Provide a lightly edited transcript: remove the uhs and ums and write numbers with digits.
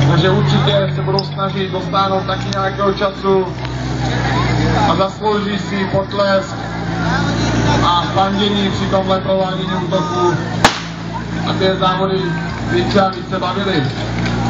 Takže určitě se budou snažit dostáhnout taky nějakého času a zaslouží si potlesk a fandění při tomhle provádění útoku, a ty závody více a více bavily.